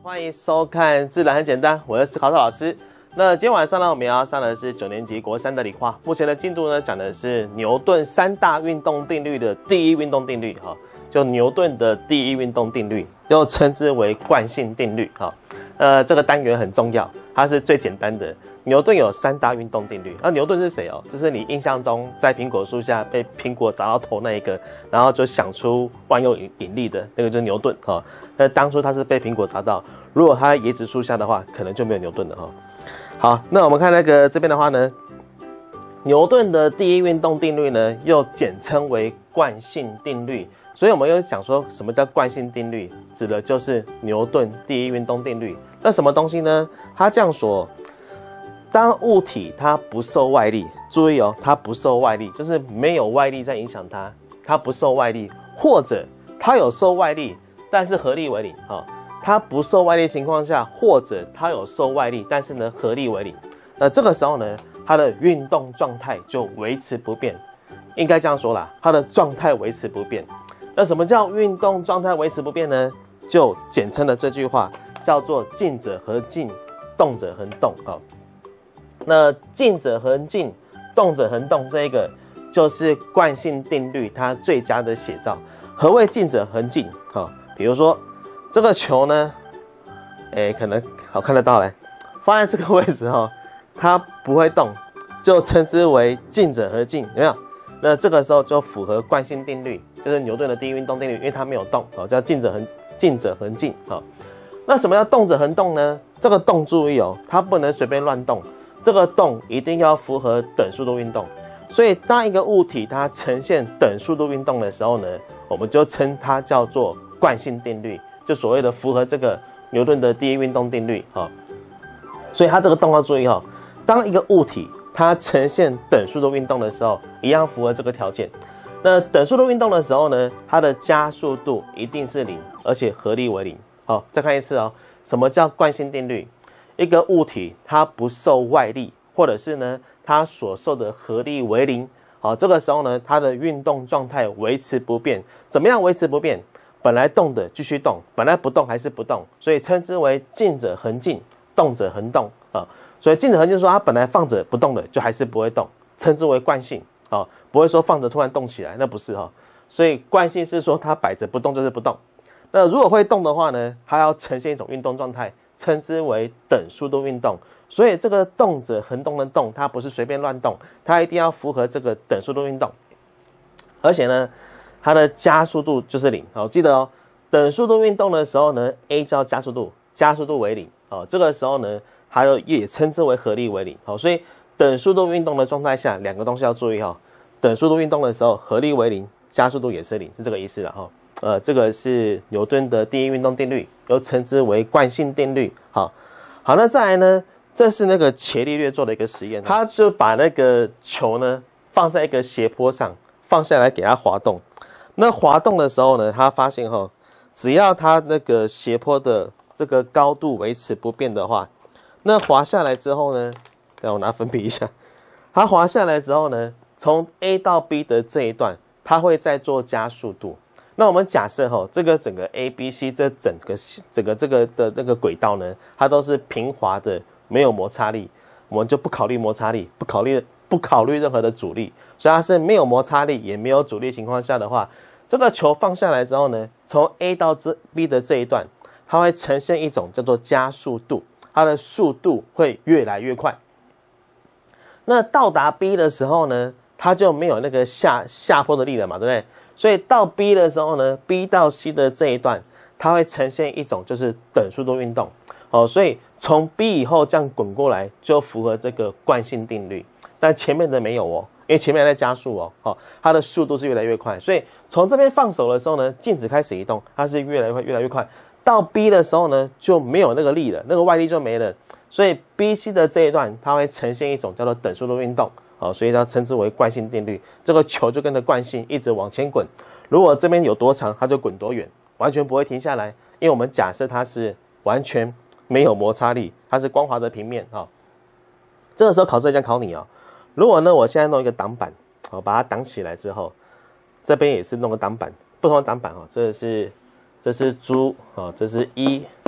欢迎收看《自然很简单》，我是思考特老师。那今天晚上呢，我们要上的是9年级国3的理化。目前的进度呢，讲的是牛顿3大运动定律的第一运动定律哈，就牛顿的第一运动定律，又称之为惯性定律哈。这个单元很重要，它是最简单的。牛顿有3大运动定律。牛顿是谁哦？就是你印象中在苹果树下被苹果砸到头那一个，然后就想出万有引力的那个就是牛顿哈。那当初他是被苹果砸到，如果他在椰子树下的话，可能就没有牛顿了哈。好，那我们看那个这边的话呢，牛顿的第一运动定律呢，又简称为惯性定律。所以我们又想说，什么叫惯性定律？指的就是牛顿第一运动定律。那什么东西呢？他这样说：当物体它不受外力，注意哦，它不受外力，就是没有外力在影响它，它不受外力，或者它有受外力，但是合力为零啊。它不受外力情况下，或者它有受外力，但是呢合力为零。那这个时候呢，它的运动状态就维持不变。应该这样说啦，它的状态维持不变。那什么叫运动状态维持不变呢？就简称的这句话叫做静者恒静，动者恒动啊。那静者恒静，动者恒动，这一个就是惯性定律它最佳的写照。何谓静者恒静？比如说这个球呢，可能好看得到嘞，放在这个位置它不会动，就称之为静者恒静，有没有？那这个时候就符合惯性定律，就是牛顿的第一运动定律，因为它没有动，叫静者恒静。那什么叫动者恒动呢？这个动注意哦，它不能随便乱动，这个动一定要符合等速度运动。所以当一个物体它呈现等速度运动的时候呢，我们就称它叫做惯性定律，就所谓的符合这个牛顿的第一运动定律。所以它这个动要注意当一个物体它呈现等速度运动的时候，一样符合这个条件。那等速度运动的时候呢，它的加速度一定是0，而且合力为0。好，再看一次什么叫惯性定律？一个物体它不受外力，或者是呢它所受的合力为0。好，这个时候呢，它的运动状态维持不变。怎么样维持不变？本来动的继续动，本来不动还是不动，所以称之为静者恒静，动者恒动所以静者恒静说它本来放着不动的，就还是不会动，称之为惯性不会说放着突然动起来，那不是所以惯性是说它摆着不动就是不动。那如果会动的话呢，它要呈现一种运动状态，称之为等速度运动。所以这个动者恒动的动，它不是随便乱动，它一定要符合这个等速度运动。而且呢，它的加速度就是0。记得等速度运动的时候呢 ，a 叫加速度，加速度为0。这个时候呢，还有也称之为合力为0。所以等速度运动的状态下，两个东西要注意等速度运动的时候，合力为0，加速度也是0，是这个意思了这个是牛顿的第一运动定律，又称之为惯性定律。好，那再来呢，这是那个伽利略做的一个实验，他就把那个球呢放在一个斜坡上，放下来给它滑动。那滑动的时候呢，他发现只要它那个斜坡的这个高度维持不变的话，那滑下来之后呢，让我拿粉笔一下，它滑下来之后呢，从 A 到 B 的这一段，它会再做加速度。那我们假设这个整个 A、B、C 这整个这个的那个轨道呢，它都是平滑的，没有摩擦力，我们就不考虑摩擦力，不考虑任何的阻力，所以它是没有摩擦力也没有阻力情况下的话，这个球放下来之后呢，从 A 到 B 的这一段，它会呈现一种叫做加速度，它的速度会越来越快。那到达 B 的时候呢，它就没有那个下坡的力了嘛，对不对？所以到 B 的时候呢 ，B 到 C 的这一段，它会呈现一种就是等速度运动。所以从 B 以后这样滚过来，就符合这个惯性定律。但前面的没有因为前面还在加速它的速度是越来越快。所以从这边放手的时候呢，静止开始移动，它是越来越快。到 B 的时候呢，就没有那个力了，那个外力就没了。所以 BC 的这一段，它会呈现一种叫做等速度运动。所以它称之为惯性定律。这个球就跟着惯性一直往前滚，如果这边有多长，它就滚多远，完全不会停下来。因为我们假设它是完全没有摩擦力，它是光滑的平面这个时候考试将考你如果呢，我现在弄一个挡板把它挡起来之后，这边也是弄个挡板，不同的挡板这是猪这是1，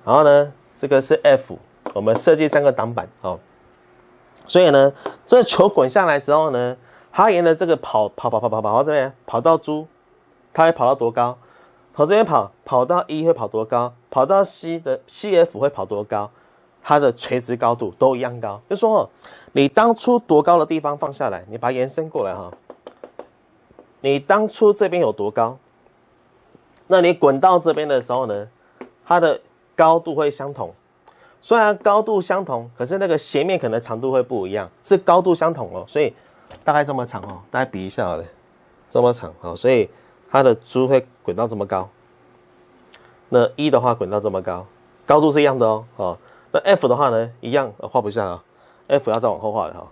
然后呢，这个是 F， 我们设计3个挡板哦。所以呢，这球滚下来之后呢，它沿着这个跑到这边，跑到猪，它会跑到多高？跑这边跑到 E 会跑多高？跑到 CF 会跑多高？它的垂直高度都一样高。就说哦，你当初多高的地方放下来，你把它延伸过来哈。你当初这边有多高？那你滚到这边的时候呢，它的高度会相同。虽然高度相同，可是那个斜面可能长度会不一样，是高度相同哦，所以大概这么长哦，大概比一下好了，这么长哦，所以它的猪会滚到这么高。那 E 的话滚到这么高，高度是一样的哦。哦，那 F 的话呢，一样，画不下啊 ，F 要再往后画的哈，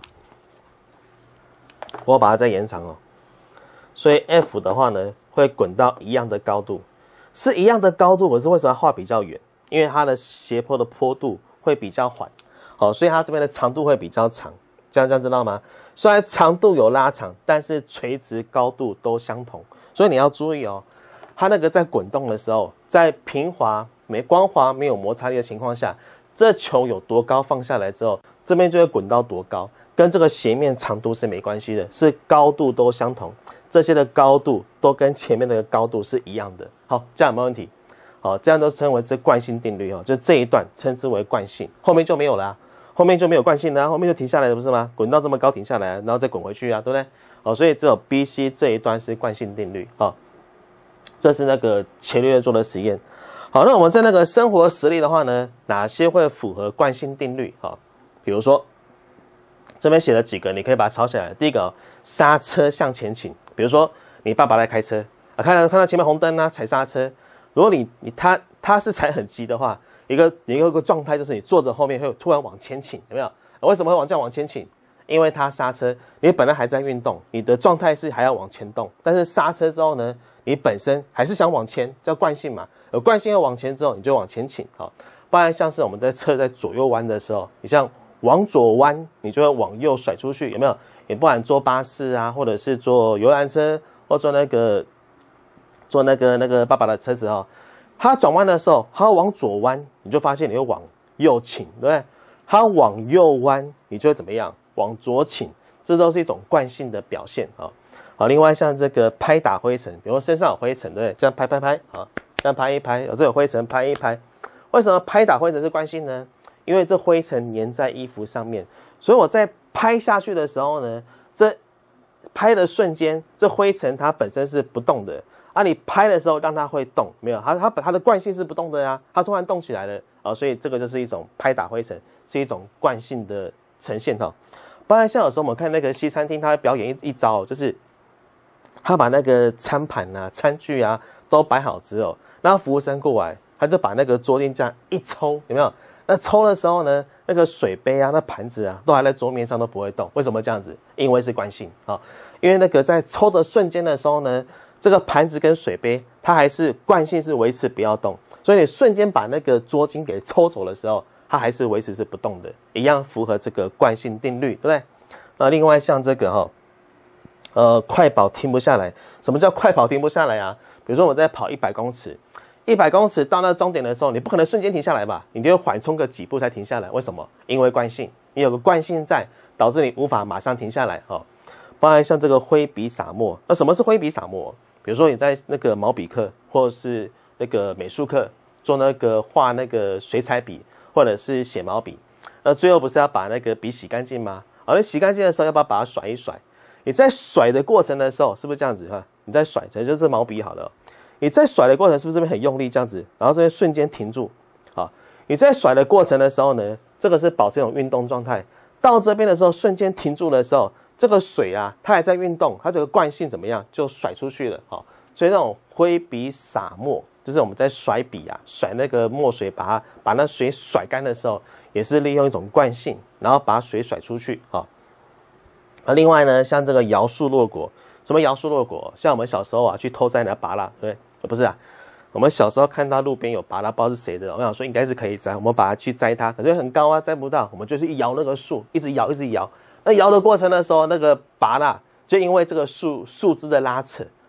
我把它再延长哦。所以 F 的话呢，会滚到一样的高度，是一样的高度，可是为什么要画比较远？因为它的斜坡的坡度会比较缓，好，所以它这边的长度会比较长，这样知道吗？虽然长度有拉长，但是垂直高度都相同，所以你要注意哦，它那个在滚动的时候，在平滑、光滑、没有摩擦力的情况下，这球有多高放下来之后，这边就会滚到多高，跟这个斜面长度是没关系的，是高度都相同，这些的高度都跟前面的高度是一样的。好，这样有没有问题？好，这样都称为是惯性定律哦，就这一段称之为惯性，后面就没有了后面就没有惯性了后面就停下来了，不是吗？滚到这么高停下来，然后再滚回去啊，对不对？哦，所以只有 BC 这一段是惯性定律哦。这是那个伽利略做的实验。好，那我们在那个生活实例的话呢，哪些会符合惯性定律？好，比如说这边写了几个，你可以把它抄下来。第一个，刹车向前倾，比如说你爸爸在开车啊，看到前面红灯啊，踩刹车。如果他是踩很急的话，有一个状态就是你坐着后面会突然往前倾，有没有？为什么会这样往前倾？因为它刹车，你本来还在运动，你的状态是还要往前动，但是刹车之后呢，你本身还是想往前，叫惯性嘛。有惯性要往前之后，你就往前倾，好。不然像是我们在车在左右弯的时候，你像往左弯，你就会往右甩出去，有没有？也不管坐巴士啊，或者是坐游览车，或坐那个爸爸的车子哦，他转弯的时候，他往左弯，你就发现你会往右倾，对不对？他往右弯，你就会怎么样？往左倾，这都是一种惯性的表现啊。好，另外像这个拍打灰尘，比如说身上有灰尘，对不对？这样拍啊，这样拍一拍，有这有灰尘拍一拍。为什么拍打灰尘是惯性呢？因为这灰尘粘在衣服上面，所以我在拍下去的时候呢，这拍的瞬间，这灰尘它本身是不动的。啊，你拍的时候让它会动，没有它的惯性是不动的呀，它突然动起来了啊，所以这个就是一种拍打灰尘，是一种惯性的呈现哈。不然像有时候我们看那个西餐厅，他会表演一招，就是他把那个餐盘啊、餐具啊都摆好之后，然后服务生过来，他就把那个桌垫这样一抽，有没有？那抽的时候呢，那个水杯啊、那盘子啊，都还在桌面上都不会动，为什么这样子？因为是惯性啊，因为那个在抽的瞬间的时候呢。这个盘子跟水杯，它还是惯性是维持不要动，所以你瞬间把那个桌巾给抽走的时候，它还是维持是不动的，一样符合这个惯性定律，对不对？那另外像这个快跑停不下来，什么叫快跑停不下来啊？比如说我在跑100公尺，100公尺到那终点的时候，你不可能瞬间停下来吧？你就缓冲个几步才停下来，为什么？因为惯性，你有个惯性在，导致你无法马上停下来哈。包含像这个挥笔洒墨，那什么是挥笔洒墨？比如说你在那个毛笔课或者是那个美术课做那个画那个水彩笔或者是写毛笔，那最后不是要把那个笔洗干净吗？你洗干净的时候要不要把它甩一甩？你在甩的过程的时候是不是这样子哈？你在甩，这就是毛笔好了。你在甩的过程是不是这边很用力这样子，然后这边瞬间停住？好，你在甩的过程的时候呢，这个是保持一种运动状态。到这边的时候瞬间停住的时候。这个水啊，它还在运动，它这个惯性怎么样，就甩出去了，所以那种挥笔洒墨，就是我们在甩笔啊，甩那个墨水，把那水甩干的时候，也是利用一种惯性，然后把水甩出去，另外呢，像这个摇树落果，什么摇树落果？像我们小时候啊，去偷摘那芭乐，对不对？不是啊，我们小时候看到路边有芭乐，不知道是谁的，我想说应该是可以摘，我们把它去摘它，可是很高啊，摘不到，我们就是一摇那个树，一直摇，一直摇。那摇的过程的时候，那个芭乐就因为这个树枝的拉扯，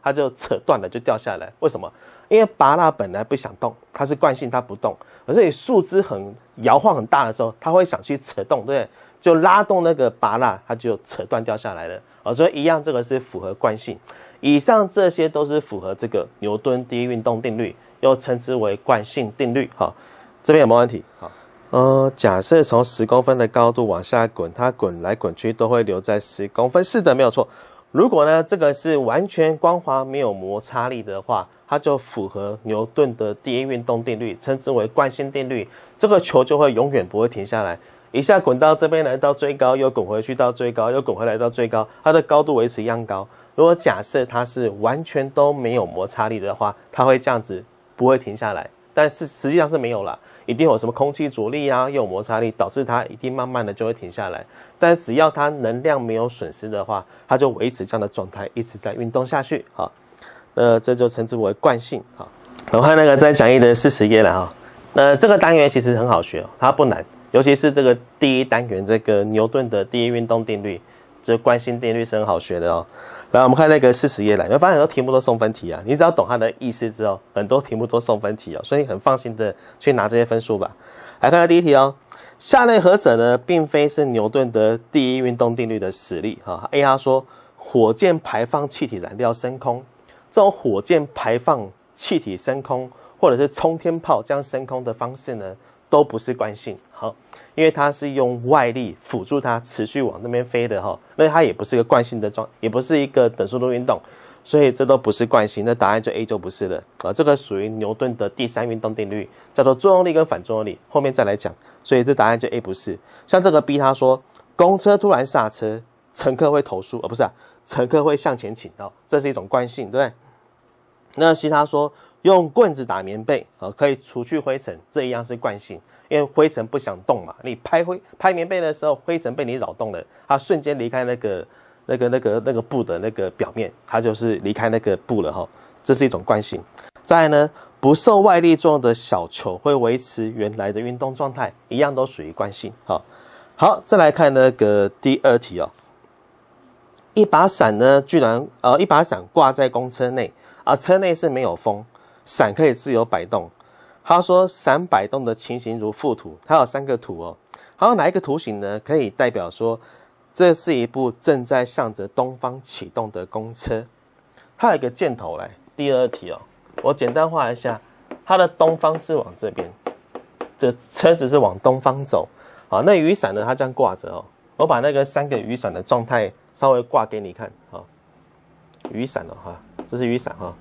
它就扯断了，就掉下来。为什么？因为拔蜡本来不想动，它是惯性，它不动。可是你树枝很摇晃很大的时候，它会想去扯动，对不对？就拉动那个拔蜡，它就扯断掉下来了。所以一样，这个是符合惯性。以上这些都是符合这个牛顿第一运动定律，又称之为惯性定律。好，这边有没有问题？好，假设从10公分的高度往下滚，它滚来滚去都会留在10公分。是的，没有错。如果呢，这个是完全光滑没有摩擦力的话，它就符合牛顿的第一运动定律，称之为惯性定律。这个球就会永远不会停下来，一下滚到这边来到最高，又滚回去到最高，又滚回来到最高，它的高度维持一样高。如果假设它是完全都没有摩擦力的话，它会这样子不会停下来，但是实际上是没有啦，一定有什么空气阻力啊，又有摩擦力，导致它一定慢慢的就会停下来。但只要它能量没有损失的话，它就维持这样的状态，一直在运动下去。好，这就称之为惯性。好，我看那个在讲义的40页了哈。那这个单元其实很好学，它不难，尤其是这个第一单元这个牛顿的第一运动定律，这惯性定律是很好学的哦。来，我们看那个40页来，你会发现很多题目都送分题啊，你只要懂它的意思之后，很多题目都送分题哦，所以你很放心的去拿这些分数吧。来看看第一题哦，下列何者呢，并非是牛顿的第一运动定律的实例哈 ？A 他说，火箭排放气体燃料升空，这种火箭排放气体升空，或者是冲天炮这样升空的方式呢，都不是惯性。好，因为它是用外力辅助它持续往那边飞的哈，那它也不是一个惯性的也不是一个等速度运动，所以这都不是惯性。那答案就 A 就不是了啊。这个属于牛顿的第3运动定律，叫做作用力跟反作用力，后面再来讲。所以这答案就 A 不是。像这个 B 他说，公车突然刹车，乘客会投诉，不是啊，乘客会向前倾哦，这是一种惯性，对不对？那 C 他说，用棍子打棉被可以除去灰尘，这一样是惯性。因为灰尘不想动嘛，你拍棉被的时候，灰尘被你扰动了，它瞬间离开那个布的那个表面，它就是离开那个布了哈，这是一种惯性。再来呢，不受外力作用的小球会维持原来的运动状态，一样都属于惯性。好，再来看那个第2题哦，一把伞呢，居然一把伞挂在公车内啊，车内是没有风，伞可以自由摆动。他说伞摆动的情形如附图，它有3个图哦。还有哪一个图形呢？可以代表说这是一部正在向着东方启动的公车。它有一个箭头来。第2题哦，我简单画一下，它的东方是往这边，这车子是往东方走。好，那雨伞呢？它这样挂着哦。我把那个3个雨伞的状态稍微挂给你看。好，雨伞哦哈，这是雨伞哈。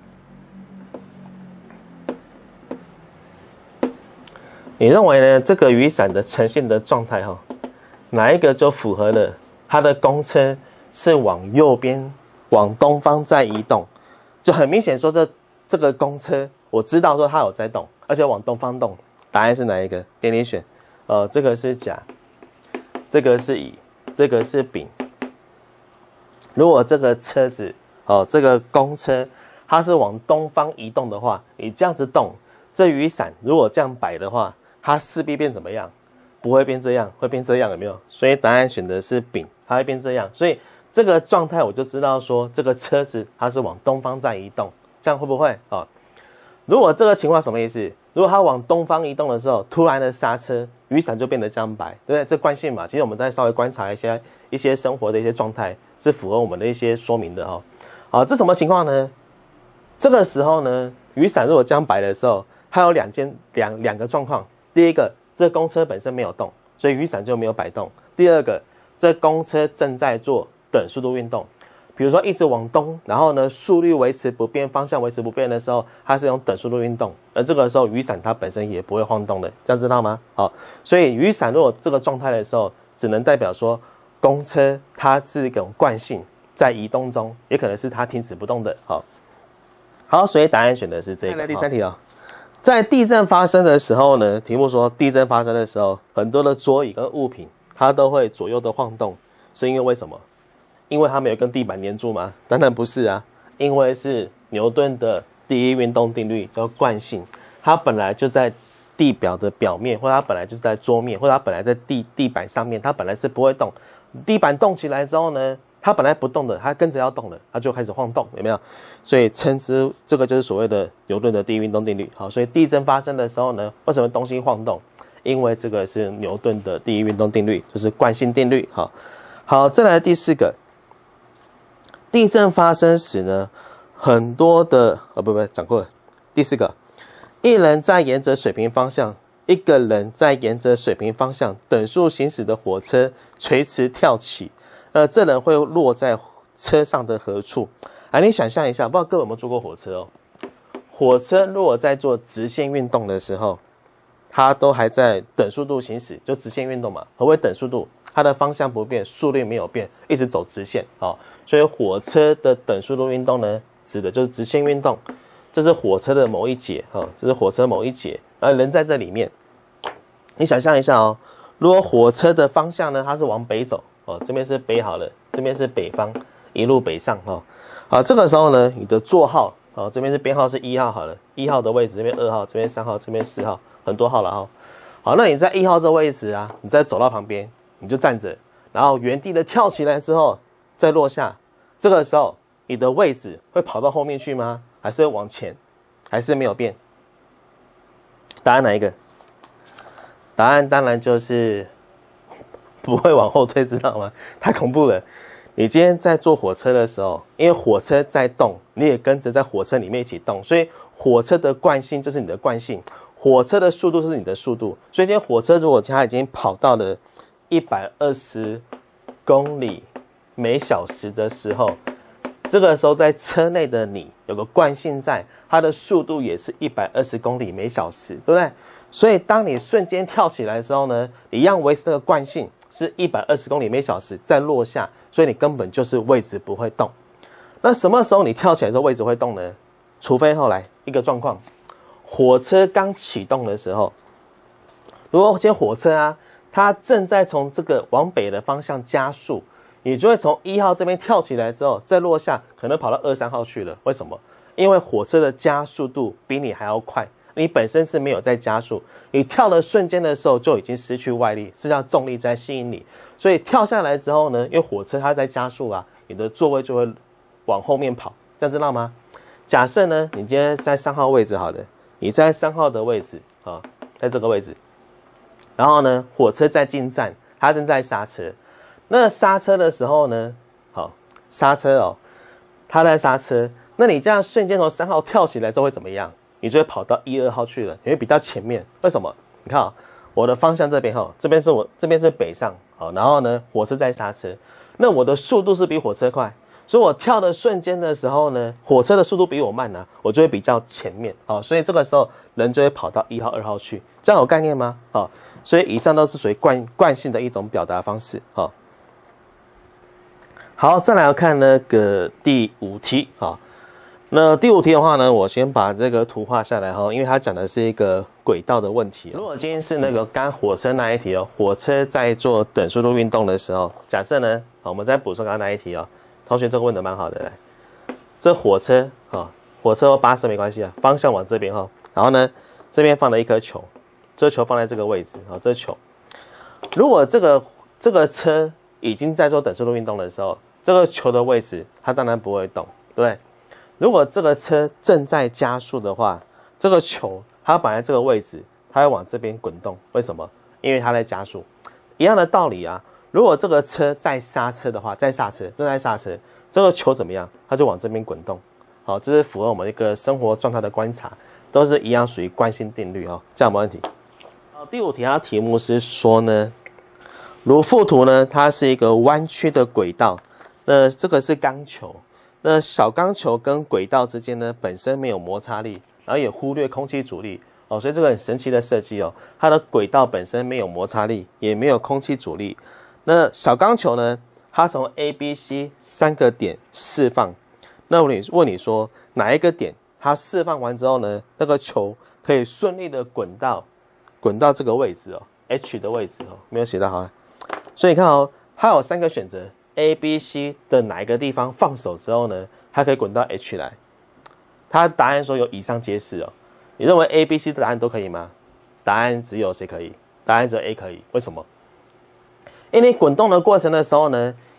你认为呢？这个雨伞的呈现的状态哈，哪一个就符合了它的公车是往右边往东方在移动？就很明显说这个公车，我知道说它有在动，而且往东方动。答案是哪一个？给你选。这个是甲，这个是乙，这个是丙。如果这个车子这个公车它是往东方移动的话，你这样子动，这雨伞如果这样摆的话，它势必变怎么样？不会变这样，会变这样，有没有？所以答案选的是丙，它会变这样。所以这个状态我就知道说，这个车子它是往东方在移动，这样会不会？如果这个情况什么意思？如果它往东方移动的时候，突然的刹车，雨伞就变得这样摆，对不对？这惯性嘛。其实我们再稍微观察一些生活的一些状态，是符合我们的一些说明的哈。好，这什么情况呢？这个时候呢，雨伞如果这样摆的时候，它有两个状况。第一个，这公车本身没有动，所以雨伞就没有摆动。第二个，这公车正在做等速度运动，比如说一直往东，然后呢速率维持不变，方向维持不变的时候，它是用等速度运动，而这个时候雨伞它本身也不会晃动的，这样知道吗？好，所以雨伞如果这个状态的时候，只能代表说公车它是一种惯性在移动中，也可能是它停止不动的。好，所以答案选的是这个。来第3题哦。在地震发生的时候呢，题目说地震发生的时候，很多的桌椅跟物品它都会左右的晃动，是因为什么？因为它没有跟地板粘住吗？当然不是啊，因为是牛顿的第一运动定律叫惯性，它本来就在地表的表面，或者它本来就在桌面，或者它本来在地板上面，它本来是不会动。地板动起来之后呢， 它本来不动的，它跟着要动了，它就开始晃动，有没有？所以称之这个就是所谓的牛顿的第一运动定律。好，所以地震发生的时候呢，为什么东西晃动？因为这个是牛顿的第一运动定律，就是惯性定律。好，再来第4个，地震发生时呢，很多的讲过了。第4个，一人在沿着水平方向，一个人在沿着水平方向等速行驶的火车垂直跳起，这人会落在车上的何处？你想象一下，不知道各位有没有坐过火车哦？火车如果在做直线运动的时候，它都还在等速度行驶，就直线运动嘛。何谓等速度？它的方向不变，速率没有变，一直走直线。所以火车的等速度运动呢，指的就是直线运动。这是火车的某一节，这是火车某一节，然后人在这里面。你想象一下哦，如果火车的方向呢，它是往北走，这边是北好了，这边是北方，一路北上，好，这个时候呢，你的座号，这边是编号是1号好了，1号的位置，这边2号，这边3号，这边4号，很多号了哈。好，那你在1号这位置啊，你在走道旁边，你就站着，然后原地的跳起来之后再落下，这个时候你的位置会跑到后面去吗？还是往前？还是没有变？答案哪一个？答案当然就是不会往后退，知道吗？太恐怖了！你今天在坐火车的时候，因为火车在动，你也跟着在火车里面一起动，所以火车的惯性就是你的惯性，火车的速度就是你的速度。所以今天火车如果它已经跑到了120公里每小时的时候，这个时候在车内的你有个惯性在，它的速度也是120公里每小时，对不对？所以当你瞬间跳起来之后呢，你一样维持那个惯性是120公里每小时再落下，所以你根本就是位置不会动。那什么时候你跳起来之后位置会动呢？除非后来一个状况，火车刚启动的时候，如果今天火车啊，它正在从这个往北的方向加速，你就会从1号这边跳起来之后再落下，可能跑到2、3号去了。为什么？因为火车的加速度比你还要快，你本身是没有在加速，你跳的瞬间的时候就已经失去外力，是让重力在吸引你，所以跳下来之后呢，因为火车它在加速啊，你的座位就会往后面跑，这样知道吗？假设呢，你今天在3号位置好了，你在3号的位置啊，在这个位置，然后呢，火车在进站，它正在刹车。那刹车的时候呢，好，刹车哦，它在刹车。那你这样瞬间从3号跳起来之后会怎么样？你就会跑到1、2号去了，你会比较前面。为什么？你看我的方向这边这边是北上，好，然后呢，火车在刹车，那我的速度是比火车快，所以我跳的瞬间的时候呢，火车的速度比我慢啊，我就会比较前面，好，所以这个时候人就会跑到1号、2号去，这样有概念吗？好，所以以上都是属于惯性的一种表达方式，好。好，再来看那个第5题，好，那第5题的话呢，我先把这个图画下来哈，因为它讲的是一个轨道的问题。如果今天是那个刚火车那一题哦，火车在做等速度运动的时候，假设呢，好，我们再补充刚刚那一题哦，同学这个问的蛮好的，来，这火车火车或巴士没关系啊，方向往这边哈，然后呢，这边放了一颗球，这球放在这个位置，好，这球，如果这个车已经在做等速度运动的时候，这个球的位置它当然不会动，对不对？如果这个车正在加速的话，这个球它本来这个位置，它会往这边滚动，为什么？因为它在加速。一样的道理啊，如果这个车在刹车的话，正在刹车，这个球怎么样？它就往这边滚动。好，这是符合我们一个生活状态的观察，都是一样属于惯性定律哦，这样没问题。好，第5题它题目是说呢，如附图呢，它是一个弯曲的轨道。那这个是钢球，那小钢球跟轨道之间呢，本身没有摩擦力，然后也忽略空气阻力哦，所以这个很神奇的设计哦，它的轨道本身没有摩擦力，也没有空气阻力。那小钢球呢，它从 A、B、C 3个点释放，那我问你说哪一个点它释放完之后呢，那个球可以顺利的滚到这个位置哦 ，H 的位置哦，没有写到好了。所以你看哦，它有3个选择。A、B、C 的哪一个地方放手之后呢，它可以滚到 H 来。它答案说有以上皆是哦。你认为 A、B、C 的答案都可以吗？答案只有谁可以？答案只有 A 可以。为什么？因为你滚动的过程的时候呢，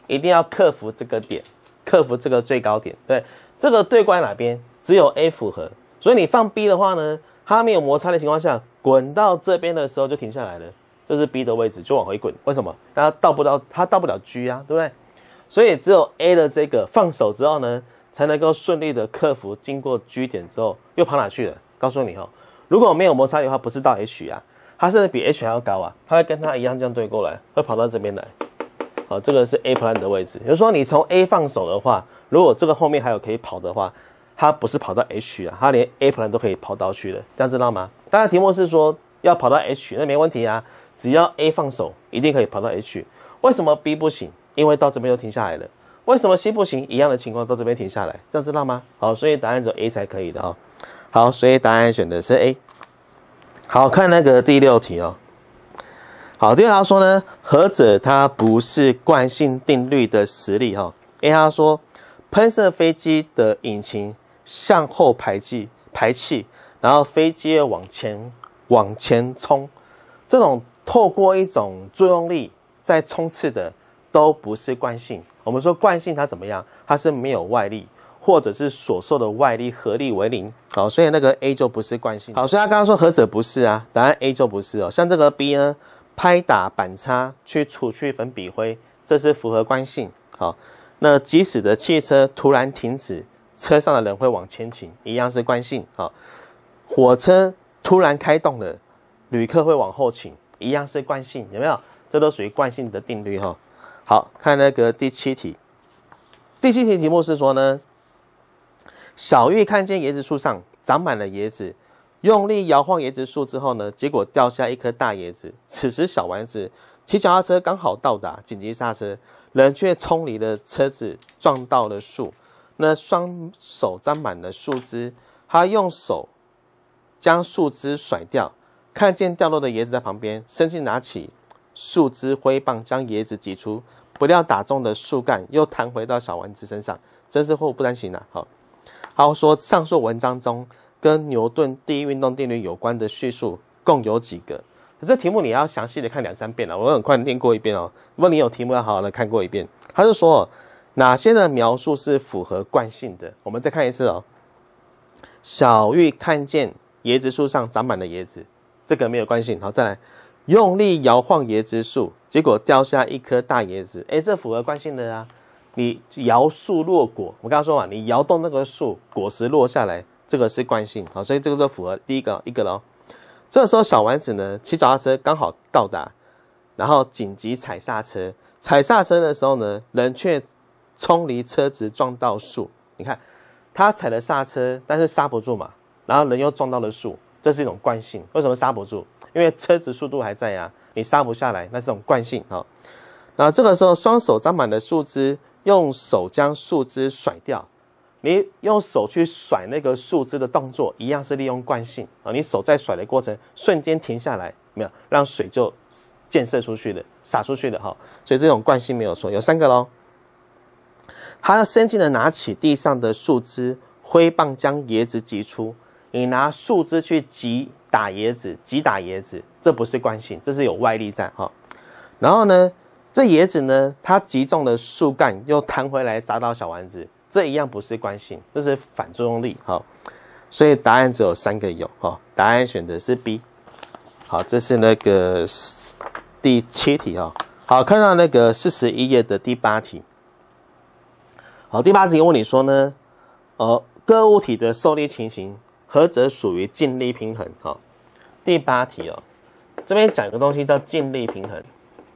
一定要克服这个点，克服这个最高点。对，这个对关哪边？只有 A 符合，所以你放 B 的话呢，它没有摩擦的情况下，滚到这边的时候就停下来了，这是 B 的位置，就往回滚。为什么？它到不了 G 啊，对不对？所以只有 A 的这个放手之后呢，才能够顺利的克服经过 G 点之后，又跑哪去了？告诉你哦，如果没有摩擦力的话，不是到 H 啊，它甚至比 H 还要高啊，它会跟它一样这样对过来，会跑到这边来。好，这个是 A plan 的位置。也就是说，你从 A 放手的话，如果这个后面还有可以跑的话，它不是跑到 H 啊，它连 A plan 都可以跑到去了，这样知道吗？当然题目是说要跑到 H， 那没问题啊，只要 A 放手，一定可以跑到 H。为什么 B 不行？因为到这边就停下来了。为什么 C 不行？一样的情况，到这边停下来，这样知道吗？好，所以答案只有 A 才可以的哦。好，所以答案选的是 A。好，看那个第6题哦。好，第二条说呢，何者它不是惯性定律的实例哈？A 他说，喷射飞机的引擎向后排气，然后飞机往前冲，这种透过一种作用力在冲刺的都不是惯性。我们说惯性它怎么样？它是没有外力，或者是所受的外力合力为零。好，所以那个 A 就不是惯性。好，所以他刚刚说何者不是啊？答案 A 就不是哦。像这个 B 呢？拍打板擦去除去粉笔灰，这是符合惯性。好，那即使的汽车突然停止，车上的人会往前倾，一样是惯性。好，火车突然开动了，旅客会往后倾，一样是惯性，有没有？这都属于惯性的定律哈。好，看那个第7题。第7题题目是说呢，小玉看见椰子树上长满了椰子。用力摇晃椰子树之后呢，结果掉下一颗大椰子。此时小丸子骑脚踏车刚好到达，紧急刹车，人却冲离了车子，撞到了树。那双手沾满了树枝，他用手将树枝甩掉，看见掉落的椰子在旁边，生气拿起树枝挥棒将椰子挤出，不料打中的树干又弹回到小丸子身上，真是祸不单行啊！好，说上述文章中跟牛顿第一运动定律有关的叙述共有几个？这题目你要详细的看2、3遍了，我很快念过一遍哦。如果你有题目要好好的看过一遍。他就说哪些的描述是符合惯性的？我们再看一次哦。小玉看见椰子树上长满了椰子，这个没有惯性。好，再来，用力摇晃椰子树，结果掉下一颗大椰子。这符合惯性的啊。你摇树落果，我刚刚说嘛，你摇动那个树，果实落下来。这个是惯性，好，所以这个就符合第一个咯。这个时候小丸子呢骑脚踏车刚好到达，然后紧急踩刹车。踩刹车的时候呢，人却冲离车子撞到树。你看，他踩了刹车，但是刹不住嘛，然后人又撞到了树，这是一种惯性。为什么刹不住？因为车子速度还在啊，你刹不下来，那是种惯性哈。然后这个时候双手沾满了树枝，用手将树枝甩掉。你用手去甩那个树枝的动作，一样是利用惯性啊。你手在甩的过程，瞬间停下来，没有让水就溅射出去了，洒出去了哈。所以这种惯性没有错，有3个咯。他要生气的拿起地上的树枝，挥棒将椰子击出。你拿树枝去击打椰子，这不是惯性，这是有外力在哈。然后呢，这椰子呢，它击中了树干，又弹回来砸到小丸子。这一样不是惯性，这是反作用力。好，所以答案只有3个有。好，答案选的是 B。好，这是那个第7题哈。好，看到那个41页的第8题。好，第8题问你说呢，各物体的受力情形，何者属于静力平衡？好，第8题哦，这边讲一个东西叫静力平衡，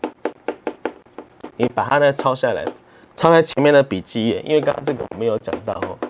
你把它呢抄下来。抄在前面的笔记页，因为刚刚这个我没有讲到哦。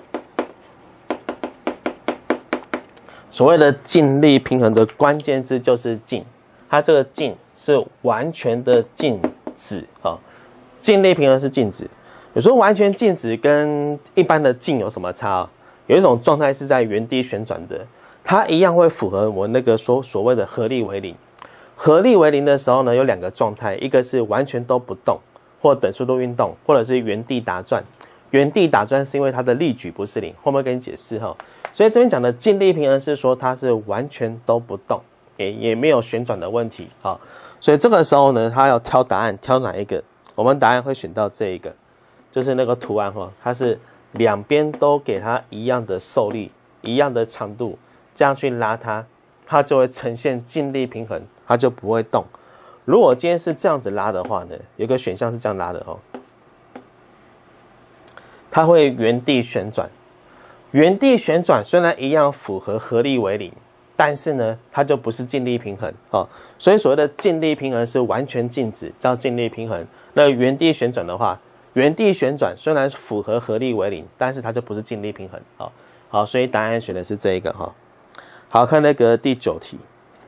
所谓的静力平衡的关键字就是静，它这个静是完全的静止啊。静力平衡是静止，有时候完全静止跟一般的静有什么差啊？有一种状态是在原地旋转的，它一样会符合我那个所谓的合力为零。合力为零的时候呢，有2个状态，一个是完全都不动。或等速度运动，或者是原地打转。原地打转是因为它的力矩不是零，后面跟你解释哈。所以这边讲的静力平衡是说它是完全都不动，也没有旋转的问题。好，所以这个时候呢，他要挑答案，挑哪一个？ 我们答案会选到这一个，就是那个图案哈，它是两边都给它一样的受力、一样的长度，这样去拉它，它就会呈现静力平衡，它就不会动。如果今天是这样子拉的话呢，有个选项是这样拉的哦，它会原地旋转。原地旋转虽然一样符合合力为零，但是呢，它就不是静力平衡哦。所以所谓的静力平衡是完全静止，叫静力平衡。那原地旋转的话，原地旋转虽然符合合力为零，但是它就不是静力平衡。好，所以答案选的是这一个哈。好，看那个第9题。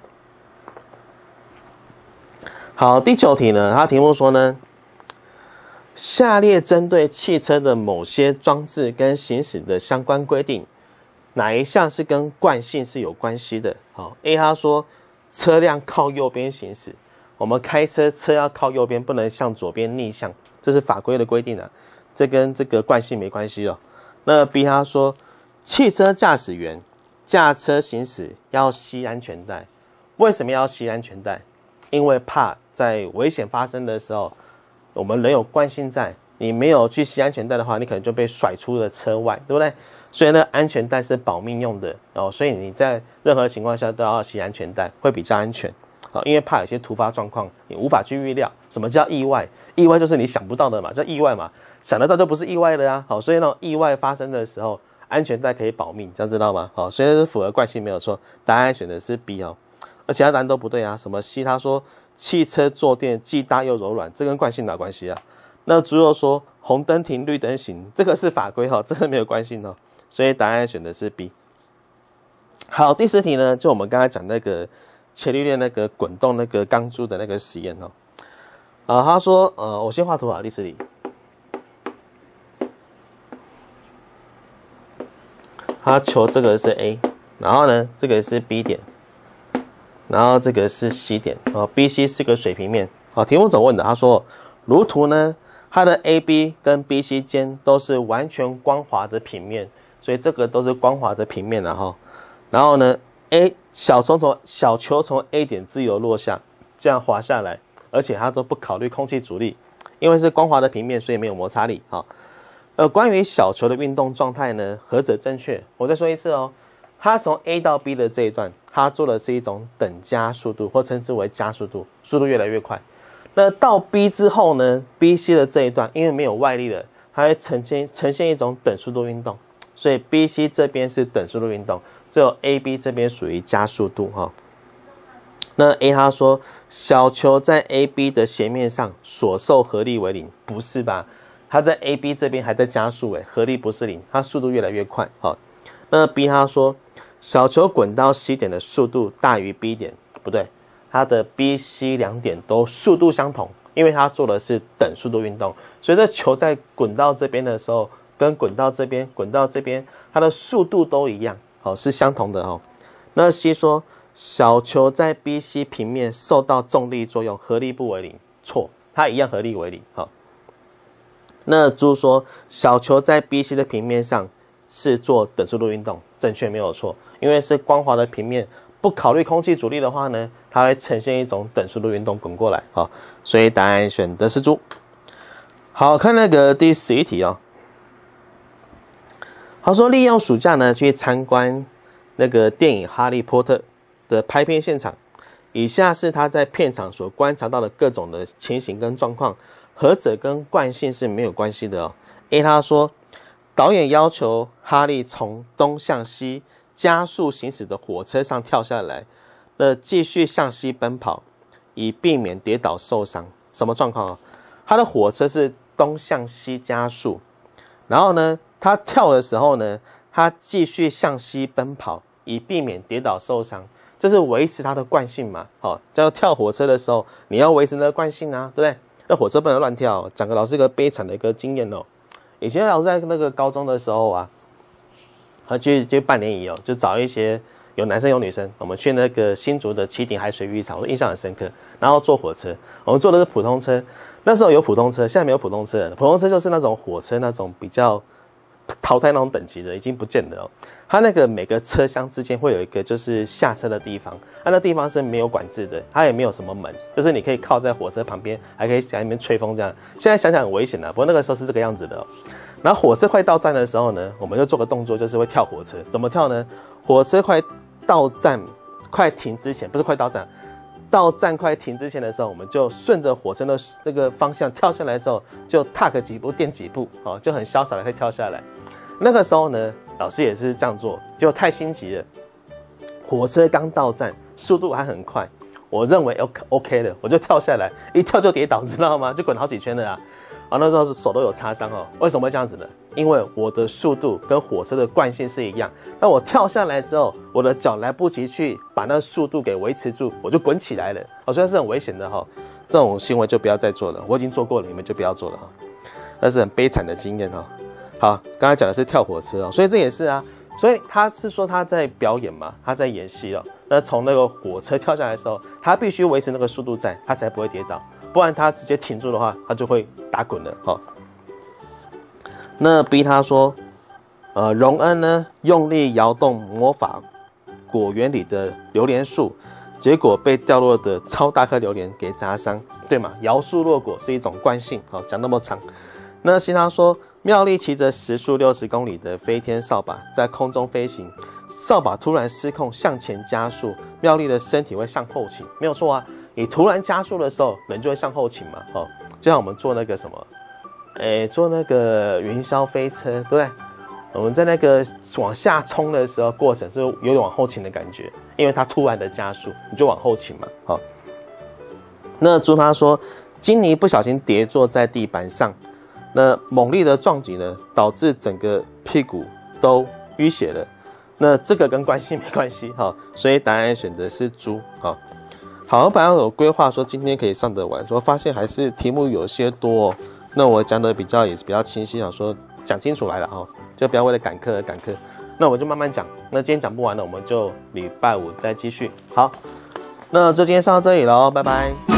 好，第9题呢，它题目说呢，下列针对汽车的某些装置跟行驶的相关规定，哪一项是跟惯性是有关系的？好 ，A 他说车辆靠右边行驶，我们开车要靠右边，不能向左边逆向，这是法规的规定啊，这跟这个惯性没关系哦。那 B 他说汽车驾驶员驾车行驶要系安全带，为什么要系安全带？因为怕在危险发生的时候，我们人有惯性在，你没有去系安全带的话，你可能就被甩出了车外，对不对？所以呢，安全带是保命用的哦，所以你在任何情况下都要系安全带，会比较安全啊，因为怕有些突发状况你无法去预料。什么叫意外？意外就是你想不到的嘛，叫意外嘛，想得到就不是意外的啊。好，所以呢，意外发生的时候，安全带可以保命，这样知道吗？好，所以是符合惯性没有错，答案选的是 B 哦。而其他答案都不对啊，什么 C 他说汽车坐垫既大又柔软，这跟惯性哪关系啊？那猪肉说红灯停绿灯行，这个是法规哈，这个没有关系哦，所以答案选的是 B。好，第10题呢，就我们刚才讲那个伽利略那个滚动那个钢珠的那个实验哦。他说我先画图啊，第10题。他求这个是 A， 然后呢，这个是 B 点。然后这个是 C 点哦 ，BC 是个水平面哦。题目怎么问的？他说，如图呢，它的 AB 跟 BC 间都是完全光滑的平面，所以这个都是光滑的平面了哈。然后呢 ，A 小球从 A 点自由落下，这样滑下来，而且它都不考虑空气阻力，因为是光滑的平面，所以没有摩擦力哈。关于小球的运动状态呢，何者正确？我再说一次哦。它从 A 到 B 的这一段，它做的是一种等加速度，或称之为加速度，速度越来越快。那到 B 之后呢 ，BC 的这一段，因为没有外力了，它会呈现一种等速度运动，所以 BC 这边是等速度运动，只有 AB 这边属于加速度哈。那 A 他说小球在 AB 的斜面上所受合力为0，不是吧？它在 AB 这边还在加速合力不是0，它速度越来越快哈。那 B 他说小球滚到 C 点的速度大于 B 点，不对，它的 B、C 两点都速度相同，因为它做的是等速度运动，所以这球在滚到这边的时候，跟滚到这边、滚到这边，它的速度都一样，好，是相同的哦。那 C 说小球在 BC 平面受到重力作用，合力不为0，错，它一样合力为0，好。那猪说小球在 BC 的平面上是做等速度运动，正确没有错，因为是光滑的平面，不考虑空气阻力的话呢，它会呈现一种等速度运动滚过来，好，所以答案选的是猪。好，看那个第11题哦。他说利用暑假呢去参观那个电影《哈利波特》的拍片现场，以下是他在片场所观察到的各种的情形跟状况，何者跟惯性是没有关系的哦。A 他说导演要求哈利从东向西加速行驶的火车上跳下来，继续向西奔跑，以避免跌倒受伤。什么状况啊？他的火车是东向西加速，然后呢，他跳的时候呢，他继续向西奔跑，以避免跌倒受伤。这是维持他的惯性嘛？好，叫跳火车的时候，你要维持那个惯性啊，对不对？那火车不能乱跳。讲个老师一个悲惨的一个经验哦。以前老师在那个高中的时候啊，就半年仪哦，就找一些有男生有女生，我们去那个新竹的旗顶海水浴场，我印象很深刻。然后坐火车，我们坐的是普通车，那时候有普通车，现在没有普通车了。普通车就是那种火车那种比较淘汰那种等级的，已经不见了哦。它那个每个车厢之间会有一个就是下车的地方，那地方是没有管制的，它也没有什么门，就是你可以靠在火车旁边，还可以在那边吹风这样。现在想想很危险不过那个时候是这个样子的哦。然后火车快到站的时候呢，我们就做个动作，就是会跳火车。怎么跳呢？火车快到站、快停之前，不是快到站，到站快停之前的时候，我们就顺着火车的那个方向跳下来之后，就踏个几步，垫几步，哦，就很潇洒的可以跳下来。那个时候呢，老师也是这样做，就太心急了。火车刚到站，速度还很快，我认为 OK 的，我就跳下来，一跳就跌倒，知道吗？就滚好几圈了啊！啊，那时候手都有擦伤哦。为什么会这样子呢？因为我的速度跟火车的惯性是一样。当我跳下来之后，我的脚来不及去把那速度给维持住，我就滚起来了。哦，虽然是很危险的哈，这种行为就不要再做了。我已经做过了，你们就不要做了哈。那是很悲惨的经验哈。好，刚才讲的是跳火车哦，所以这也是啊。所以他是说他在表演嘛，他在演戏哦。那从那个火车跳下来的时候，他必须维持那个速度在，他才不会跌倒。不然他直接停住的话，他就会打滚了。好，那逼他说，荣恩呢用力摇动魔法果园里的榴莲树，结果被掉落的超大颗榴莲给砸伤，对嘛？摇树落果是一种惯性。好，讲那么长。那其他说，妙丽骑着时速60公里的飞天扫把在空中飞行，扫把突然失控向前加速，妙丽的身体会向后倾，没有错啊。你突然加速的时候，人就会向后倾嘛，哦，就像我们坐那个什么，坐那个云霄飞车，对不对？我们在那个往下冲的时候，过程是有点往后倾的感觉，因为它突然的加速，你就往后倾嘛，好。那朱他说，金妮不小心跌坐在地板上，那猛烈的撞击呢，导致整个屁股都淤血了。那这个跟关系没关系，哈，所以答案选的是猪，好。好，我本来有规划说今天可以上得完，说发现还是题目有些多哦。那我讲的也是比较清晰，想说讲清楚来了哈，就不要为了赶课而赶课。那我就慢慢讲。那今天讲不完了，我们就礼拜五再继续。好，那就今天上到这里喽，拜拜。